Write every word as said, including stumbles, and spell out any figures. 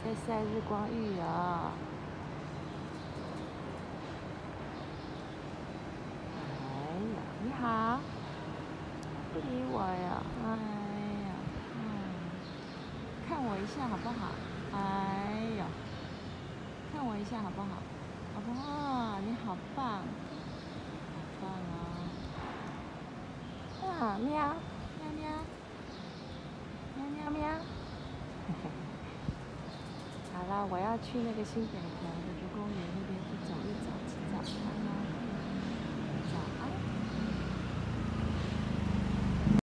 在晒日光浴啊！哎呀，你好，不理我呀！哎呀，嗯，看我一下好不好？哎呀，看我一下好不好？好不好？你好棒，好棒啊！啊，喵，喵喵，喵喵喵。好了，我要去那个新北河。